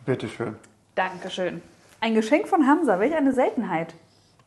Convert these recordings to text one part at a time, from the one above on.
Bitteschön. Dankeschön. Ein Geschenk von Hamza, welch eine Seltenheit.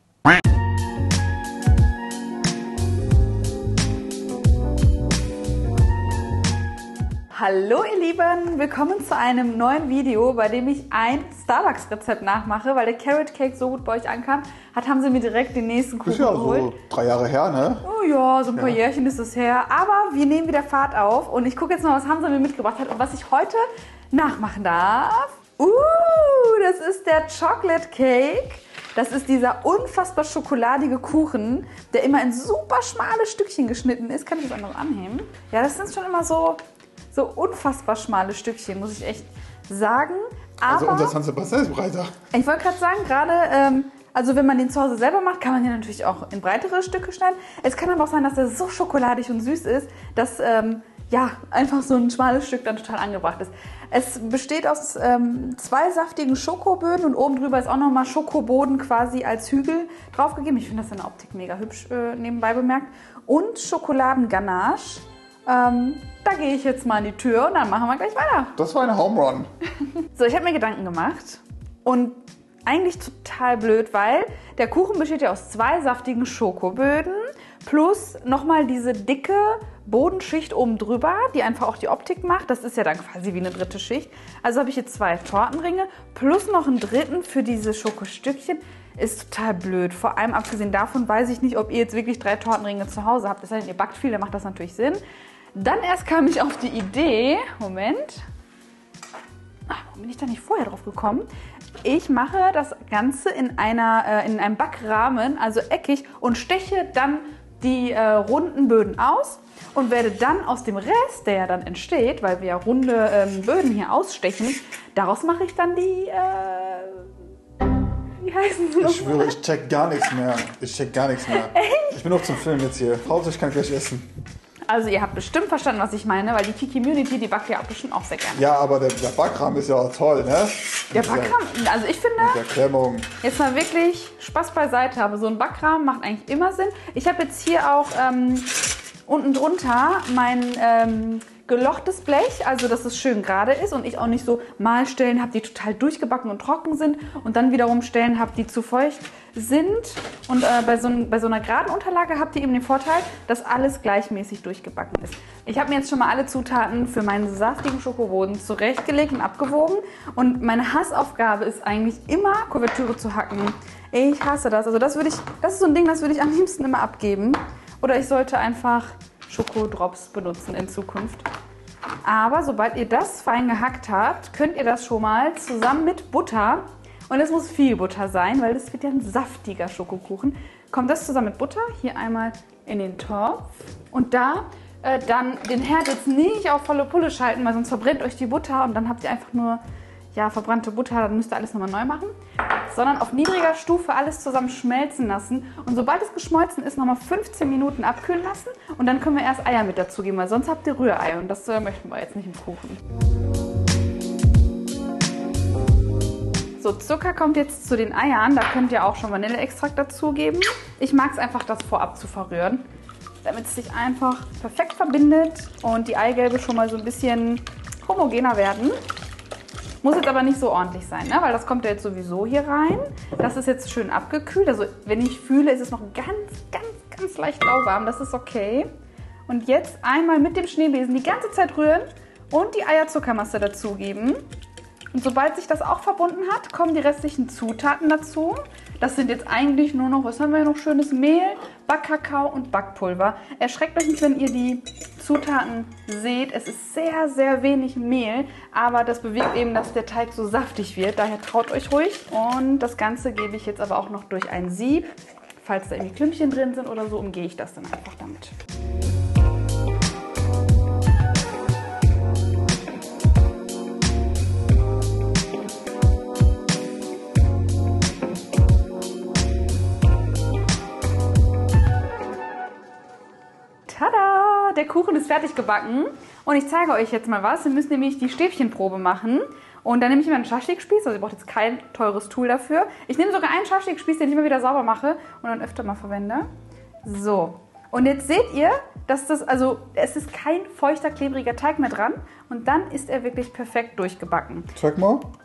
Hallo ihr Lieben, willkommen zu einem neuen Video, bei dem ich ein Starbucks-Rezept nachmache, weil der Carrot Cake so gut bei euch ankam, haben sie mir direkt den nächsten Kuchen geholt. Ist ja so 3 Jahre her, ne? Oh ja, so ein paar Jährchen ist es her, aber wir nehmen wieder Fahrt auf und ich gucke jetzt mal, was Hamza mir mitgebracht hat und was ich heute nachmachen darf. Das ist der Chocolate Cake. Das ist dieser unfassbar schokoladige Kuchen, der immer in super schmale Stückchen geschnitten ist. Kann ich das andere anheben? Ja, das sind schon immer so unfassbar schmale Stückchen, muss ich echt sagen. Aber also unser San Sebastian ist breiter. Ich wollte gerade sagen, gerade, also wenn man den zu Hause selber macht, kann man den natürlich auch in breitere Stücke schneiden. Es kann aber auch sein, dass er so schokoladig und süß ist, dass einfach so ein schmales Stück dann total angebracht ist. Es besteht aus 2 saftigen Schokoböden und oben drüber ist auch nochmal Schokoboden quasi als Hügel draufgegeben. Ich finde das in der Optik mega hübsch, nebenbei bemerkt. Und Schokoladenganache. Da gehe ich jetzt mal in die Tür und dann machen wir gleich weiter. Das war eine Home Run. So, ich habe mir Gedanken gemacht und eigentlich total blöd, weil der Kuchen besteht ja aus 2 saftigen Schokoböden plus nochmal diese dicke Bodenschicht oben drüber, die einfach auch die Optik macht. Das ist ja dann quasi wie eine dritte Schicht. Also habe ich jetzt 2 Tortenringe plus noch einen dritten für diese Schokostückchen. Ist total blöd. Vor allem abgesehen davon weiß ich nicht, ob ihr jetzt wirklich 3 Tortenringe zu Hause habt. Das heißt, ihr backt viel, dann macht das natürlich Sinn. Dann erst kam ich auf die Idee, Moment, warum bin ich da nicht vorher drauf gekommen? Ich mache das Ganze in einem Backrahmen, also eckig, und steche dann die runden Böden aus und werde dann aus dem Rest, der ja dann entsteht, weil wir ja runde Böden hier ausstechen, daraus mache ich dann die, wie heißen sie noch? Ich schwöre, ich check gar nichts mehr. Echt? Ich bin auch zum Film jetzt hier. Hauptsache, ich kann gleich essen. Also ihr habt bestimmt verstanden, was ich meine, weil die Kiki-Community, die backt ja auch bestimmt auch sehr gerne. Ja, aber der Backrahmen ist ja auch toll, ne? Der Backrahmen, also ich finde, mit der Klemmung. Jetzt mal wirklich Spaß beiseite, aber so ein Backrahmen macht eigentlich immer Sinn. Ich habe jetzt hier auch unten drunter mein gelochtes Blech, also dass es schön gerade ist und ich auch nicht so Mahlstellen habe, die total durchgebacken und trocken sind und dann wiederum Stellen habe, die zu feucht sind. Und bei so einer geraden Unterlage habt ihr eben den Vorteil, dass alles gleichmäßig durchgebacken ist. Ich habe mir jetzt schon mal alle Zutaten für meinen saftigen Schokoboden zurechtgelegt und abgewogen und meine Hassaufgabe ist eigentlich immer Kuvertüre zu hacken. Ich hasse das. Also das ist so ein Ding, das würde ich am liebsten immer abgeben. Oder ich sollte einfach Schokodrops benutzen in Zukunft. Aber sobald ihr das fein gehackt habt, könnt ihr das schon mal zusammen mit Butter, und es muss viel Butter sein, weil das wird ja ein saftiger Schokokuchen, kommt das zusammen mit Butter hier einmal in den Topf und da dann den Herd jetzt nicht auf volle Pulle schalten, weil sonst verbrennt euch die Butter und dann habt ihr einfach nur verbrannte Butter, dann müsst ihr alles nochmal neu machen, sondern auf niedriger Stufe alles zusammen schmelzen lassen und sobald es geschmolzen ist, nochmal 15 Minuten abkühlen lassen und dann können wir erst Eier mit dazugeben, weil sonst habt ihr Rührei und das möchten wir jetzt nicht im Kuchen. So, Zucker kommt jetzt zu den Eiern, da könnt ihr auch schon Vanilleextrakt dazugeben. Ich mag es einfach, das vorab zu verrühren, damit es sich einfach perfekt verbindet und die Eigelbe schon mal so ein bisschen homogener werden. Muss jetzt aber nicht so ordentlich sein, ne? Weil das kommt ja jetzt sowieso hier rein. Das ist jetzt schön abgekühlt. Also wenn ich fühle, ist es noch ganz leicht lauwarm. Das ist okay. Und jetzt einmal mit dem Schneebesen die ganze Zeit rühren und die Eierzuckermasse dazugeben. Und sobald sich das auch verbunden hat, kommen die restlichen Zutaten dazu. Das sind jetzt eigentlich nur noch, was haben wir hier noch schönes? Mehl, Backkakao und Backpulver. Erschreckt euch nicht, wenn ihr die Zutaten seht. Es ist sehr, sehr wenig Mehl, aber das bewirkt eben, dass der Teig so saftig wird. Daher traut euch ruhig. Und das Ganze gebe ich jetzt aber auch noch durch ein Sieb. Falls da irgendwie Klümpchen drin sind oder so, umgehe ich das dann einfach damit. Tada! Der Kuchen ist fertig gebacken und ich zeige euch jetzt mal was. Wir müssen nämlich die Stäbchenprobe machen und dann nehme ich mir einen Schaschlikspieß, also ihr braucht jetzt kein teures Tool dafür. Ich nehme sogar einen Schaschlikspieß, den ich immer wieder sauber mache und dann öfter mal verwende. So, und jetzt seht ihr, dass es ist kein feuchter, klebriger Teig mehr dran und dann ist er wirklich perfekt durchgebacken. Zeig mal.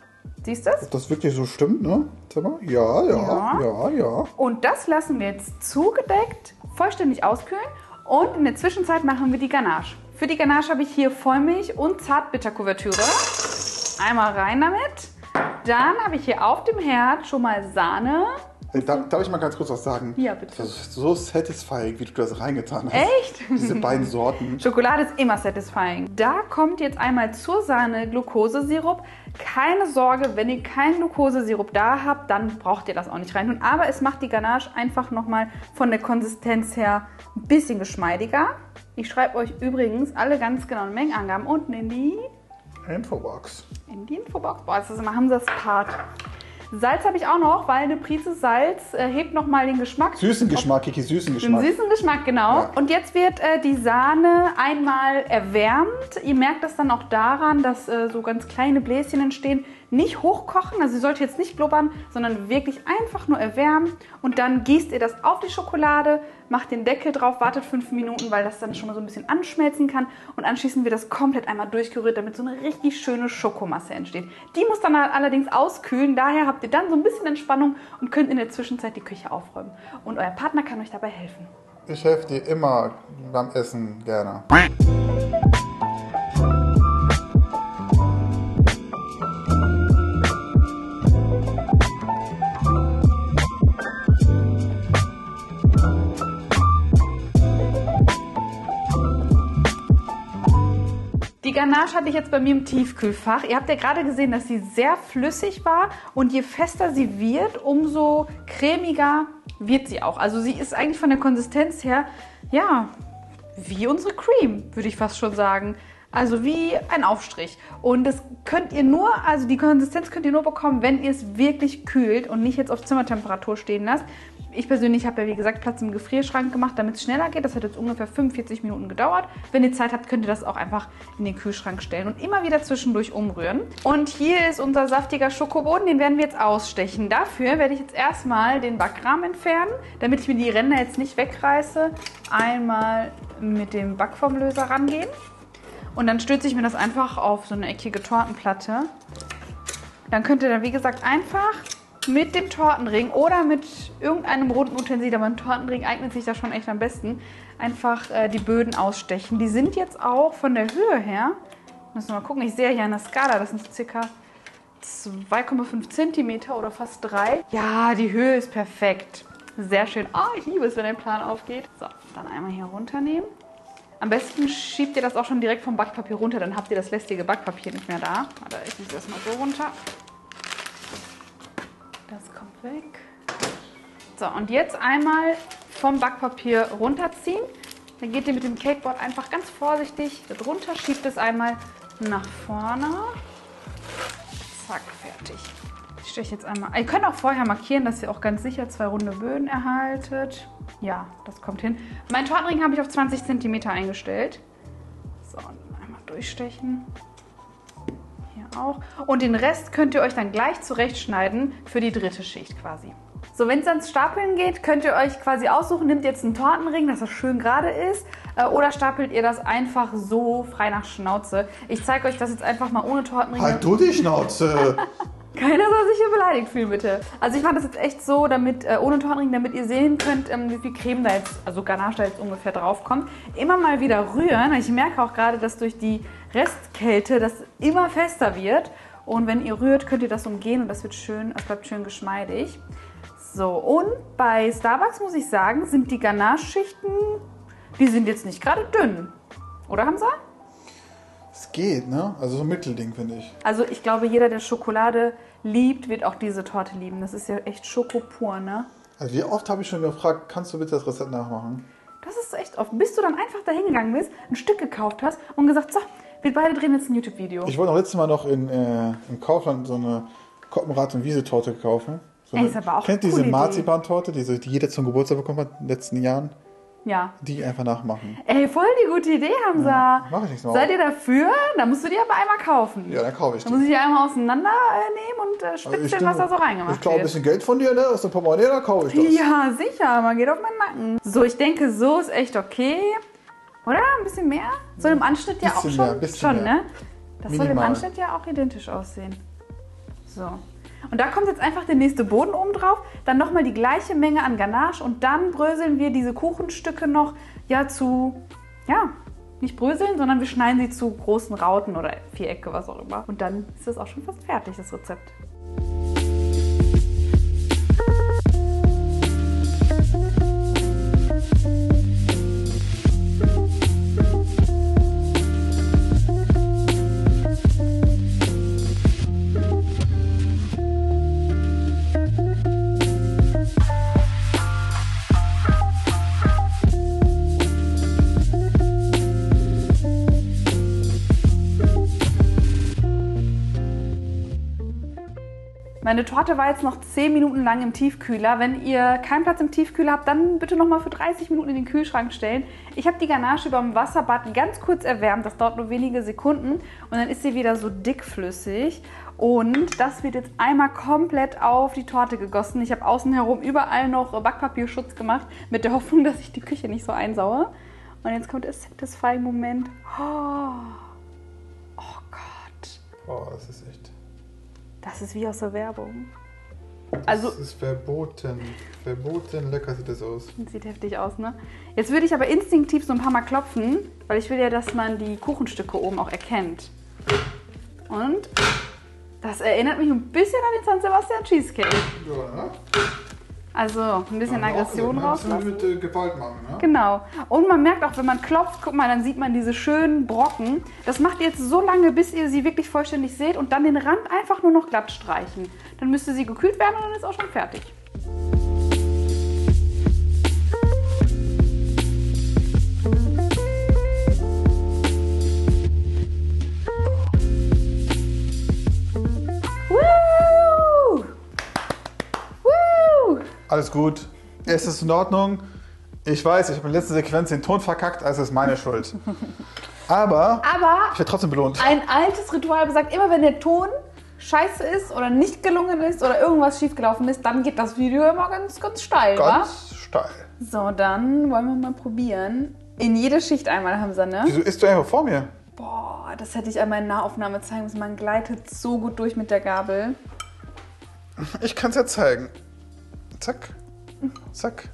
Siehst du es? Ob das wirklich so stimmt, ne? Sag mal. Ja. Und das lassen wir jetzt zugedeckt, vollständig auskühlen. Und in der Zwischenzeit machen wir die Ganache. Für die Ganache habe ich hier Vollmilch und Zartbitterkuvertüre. Einmal rein damit. Dann habe ich hier auf dem Herd schon mal Sahne. Darf ich mal ganz kurz was sagen? Ja, bitte. Das ist so satisfying, wie du das reingetan hast. Echt? Diese beiden Sorten. Schokolade ist immer satisfying. Da kommt jetzt einmal zur Sahne Glukosesirup. Keine Sorge, wenn ihr keinen Glukosesirup da habt, dann braucht ihr das auch nicht rein tun. Aber es macht die Ganache einfach nochmal von der Konsistenz her ein bisschen geschmeidiger. Ich schreibe euch übrigens alle ganz genauen Mengenangaben unten in die Infobox. Boah, das ist immer Hamsas Part. Salz habe ich auch noch, weil eine Prise Salz hebt nochmal den Geschmack. Süßen Geschmack, Kiki, süßen Geschmack. Den süßen Geschmack, genau. Ja. Und jetzt wird die Sahne einmal erwärmt. Ihr merkt das dann auch daran, dass so ganz kleine Bläschen entstehen. Nicht hochkochen, also sie sollte jetzt nicht blubbern, sondern wirklich einfach nur erwärmen. Und dann gießt ihr das auf die Schokolade, macht den Deckel drauf, wartet 5 Minuten, weil das dann schon mal so ein bisschen anschmelzen kann. Und anschließend wird das komplett einmal durchgerührt, damit so eine richtig schöne Schokomasse entsteht. Die muss dann allerdings auskühlen, daher habt ihr dann so ein bisschen Entspannung und könnt in der Zwischenzeit die Küche aufräumen. Und euer Partner kann euch dabei helfen. Ich helfe dir immer beim Essen gerne. Die Ganache hatte ich jetzt bei mir im Tiefkühlfach. Ihr habt ja gerade gesehen, dass sie sehr flüssig war und je fester sie wird, umso cremiger wird sie auch. Also sie ist eigentlich von der Konsistenz her, ja, wie unsere Cream, würde ich fast schon sagen. Also wie ein Aufstrich. Und das könnt ihr nur, also die Konsistenz könnt ihr nur bekommen, wenn ihr es wirklich kühlt und nicht jetzt auf Zimmertemperatur stehen lasst. Ich persönlich habe ja, wie gesagt, Platz im Gefrierschrank gemacht, damit es schneller geht. Das hat jetzt ungefähr 45 Minuten gedauert. Wenn ihr Zeit habt, könnt ihr das auch einfach in den Kühlschrank stellen und immer wieder zwischendurch umrühren. Und hier ist unser saftiger Schokoboden, den werden wir jetzt ausstechen. Dafür werde ich jetzt erstmal den Backrahmen entfernen, damit ich mir die Ränder jetzt nicht wegreiße. Einmal mit dem Backformlöser rangehen. Und dann stütze ich mir das einfach auf so eine eckige Tortenplatte. Dann könnt ihr dann, wie gesagt, einfach mit dem Tortenring oder mit irgendeinem runden Utensil, aber ein Tortenring eignet sich da schon echt am besten, einfach die Böden ausstechen. Die sind jetzt auch von der Höhe her, müssen wir mal gucken, ich sehe hier an der Skala, das sind ca. 2,5 cm oder fast 3. Ja, die Höhe ist perfekt. Sehr schön. Oh, ich liebe es, wenn der Plan aufgeht. So, dann einmal hier runternehmen. Am besten schiebt ihr das auch schon direkt vom Backpapier runter, dann habt ihr das lästige Backpapier nicht mehr da. Warte, ich nehme das mal so runter. Das kommt weg. So, und jetzt einmal vom Backpapier runterziehen. Dann geht ihr mit dem Cakeboard einfach ganz vorsichtig drunter, schiebt es einmal nach vorne. Zack, fertig. Ich steche jetzt einmal. Ihr könnt auch vorher markieren, dass ihr auch ganz sicher 2 runde Böden erhaltet. Ja, das kommt hin. Mein Tortenring habe ich auf 20 cm eingestellt. So, und einmal durchstechen. Hier auch. Und den Rest könnt ihr euch dann gleich zurechtschneiden für die dritte Schicht quasi. So, wenn es ans Stapeln geht, könnt ihr euch quasi aussuchen, nehmt jetzt einen Tortenring, dass das schön gerade ist, oder stapelt ihr das einfach so frei nach Schnauze. Ich zeige euch das jetzt einfach mal ohne Tortenring. Halt du die Schnauze! Keiner soll sich hier beleidigt fühlen, bitte. Also ich mache das jetzt echt so, damit ohne Tortenring, damit ihr sehen könnt, wie viel Creme da jetzt, also Ganache da jetzt ungefähr drauf kommt. Immer mal wieder rühren. Ich merke auch gerade, dass durch die Restkälte das immer fester wird. Und wenn ihr rührt, könnt ihr das umgehen und das wird schön, es bleibt schön geschmeidig. So, und bei Starbucks muss ich sagen, sind die Ganache-Schichten, die sind jetzt nicht gerade dünn. Oder, Hamza? Es geht, ne? Also so ein Mittelding, finde ich. Also ich glaube, jeder, der Schokolade liebt, wird auch diese Torte lieben. Das ist ja echt Schoko pur, ne? Also wie oft habe ich schon gefragt, kannst du bitte das Rezept nachmachen? Das ist echt oft. Bis du dann einfach da hingegangen bist, ein Stück gekauft hast und gesagt, so, wir beide drehen jetzt ein YouTube-Video. Ich wollte auch letztes Mal noch im Kaufland so eine Koppenrad- und Wiesetorte kaufen. So Ey, ist aber auch kennt eine diese coole Marzipantorte, die jeder zum Geburtstag bekommen hat in den letzten Jahren? Ja. Die einfach nachmachen. Ey, voll die gute Idee, Hamza. Ja, mach ich nicht mal. Seid ihr dafür? Dann musst du die aber einmal kaufen. Ja, dann kaufe ich die. Dann muss ich die einmal auseinandernehmen und spitzeln, was da so reingemacht Ich glaube, ein wird. bisschen Geld von dir, ne? Aus dem Portemonnaie, dann kaufe ich das. Ja, sicher. Man geht auf meinen Nacken. So, ich denke, so ist echt okay. Oder? Ein bisschen mehr? So im Anschnitt ja auch Bisschen schon. mehr, bisschen schon, mehr. ne? Das soll im Minimal. Anschnitt ja auch identisch aussehen. So. Und da kommt jetzt einfach der nächste Boden oben drauf, dann nochmal die gleiche Menge an Ganache und dann bröseln wir diese Kuchenstücke noch nicht bröseln, sondern wir schneiden sie zu großen Rauten oder Vierecke, was auch immer. Und dann ist das auch schon fast fertig, das Rezept. Meine Torte war jetzt noch 10 Minuten lang im Tiefkühler. Wenn ihr keinen Platz im Tiefkühler habt, dann bitte noch mal für 30 Minuten in den Kühlschrank stellen. Ich habe die Ganache über dem Wasserbad ganz kurz erwärmt. Das dauert nur wenige Sekunden und dann ist sie wieder so dickflüssig. Und das wird jetzt einmal komplett auf die Torte gegossen. Ich habe außen herum überall noch Backpapierschutz gemacht, mit der Hoffnung, dass ich die Küche nicht so einsaue. Und jetzt kommt der Satisfying-Moment. Oh Gott. Oh, das ist echt... Das ist wie aus der Werbung. Also, das ist verboten. Verboten lecker sieht das aus. Sieht heftig aus, ne? Jetzt würde ich aber instinktiv so ein paar Mal klopfen, weil ich will ja, dass man die Kuchenstücke oben auch erkennt. Und das erinnert mich ein bisschen an den San Sebastian Cheesecake. Ja, ne? Also ein bisschen Aggression rauslassen. Mit Gewalt machen, ne? Genau. Und man merkt auch, wenn man klopft, guck mal, dann sieht man diese schönen Brocken. Das macht ihr jetzt so lange, bis ihr sie wirklich vollständig seht und dann den Rand einfach nur noch glatt streichen. Dann müsste sie gekühlt werden und dann ist auch schon fertig. Alles gut. Es ist in Ordnung. Ich weiß, ich habe in der letzten Sequenz den Ton verkackt, also ist meine Schuld. Aber ich werde trotzdem belohnt. Ein altes Ritual besagt, immer wenn der Ton scheiße ist oder nicht gelungen ist oder irgendwas schiefgelaufen ist, dann geht das Video immer ganz, ganz steil, Ganz steil. So, dann wollen wir mal probieren. In jede Schicht einmal, Hamza, ne? Wieso isst du einfach vor mir? Boah, das hätte ich einmal in Nahaufnahme zeigen müssen. Man gleitet so gut durch mit der Gabel. Ich kann es ja zeigen. Zack. Zack.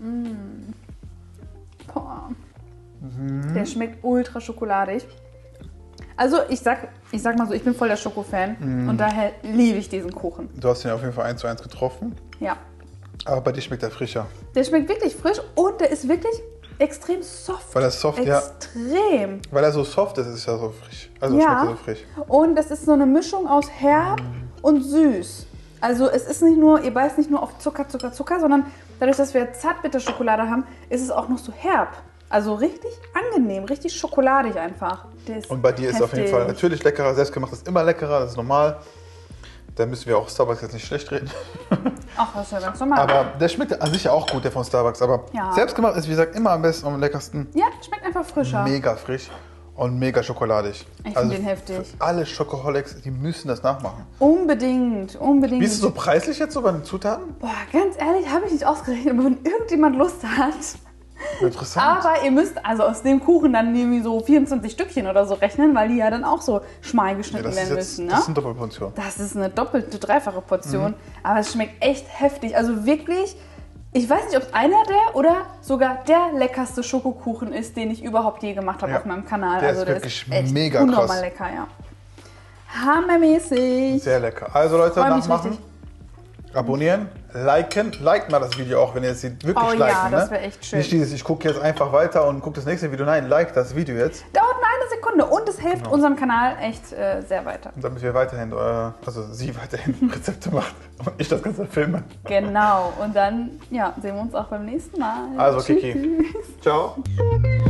Boah. Der schmeckt ultra schokoladig. Also ich sag mal so, ich bin voll der Schokofan und daher liebe ich diesen Kuchen. Du hast ihn auf jeden Fall 1:1 getroffen. Ja. Aber bei dir schmeckt er frischer. Der schmeckt wirklich frisch und der ist wirklich extrem soft. Weil er soft, extrem. Weil er so soft ist, ist er so frisch. Also ja. schmeckt er so frisch. Und das ist so eine Mischung aus herb und süß. Also es ist nicht nur, ihr beißt nicht nur auf Zucker, sondern dadurch, dass wir Zartbitterschokolade haben, ist es auch noch so herb. Also richtig angenehm, richtig schokoladig einfach. Und bei dir ist es auf jeden Fall natürlich leckerer. Selbstgemacht ist immer leckerer, das ist normal. Da müssen wir auch Starbucks jetzt nicht schlecht reden. Ach, das ist ja ganz normal. Aber der schmeckt an sich ja auch gut, der von Starbucks. Aber ja. Selbstgemacht ist, wie gesagt, immer am besten und am leckersten. Ja, schmeckt einfach frischer. Mega frisch und mega schokoladig. Ich finde den heftig. Für alle Schokoholics, die müssen das nachmachen. Unbedingt. Wie ist es so preislich jetzt so bei den Zutaten? Boah, ganz ehrlich, habe ich nicht ausgerechnet. Aber wenn irgendjemand Lust hat... Interessant. Aber ihr müsst also aus dem Kuchen dann irgendwie so 24 Stückchen oder so rechnen, weil die ja dann auch so schmal geschnitten werden müssen. Ne? Das ist eine Doppelportion. Das ist eine doppelte, dreifache Portion. Aber es schmeckt echt heftig. Also wirklich, ich weiß nicht, ob es einer der oder sogar der leckerste Schokokuchen ist, den ich überhaupt je gemacht habe auf meinem Kanal. Der also ist wirklich echt mega unnormal krass. Lecker, ja. Hammermäßig. Sehr lecker. Also Leute, Freu mich nachmachen. richtig. Abonnieren, liken. Liked mal das Video auch, wenn ihr es wirklich liken. Ja, das wäre echt schön. Nicht dieses, ich gucke jetzt einfach weiter und gucke das nächste Video. Nein, like das Video jetzt. Dauert nur eine Sekunde und es hilft unserem Kanal echt sehr weiter. Und damit wir weiterhin, also sie weiterhin Rezepte macht und ich das Ganze filme. Genau. Und dann sehen wir uns auch beim nächsten Mal. Also Tschüss. Kiki. Ciao.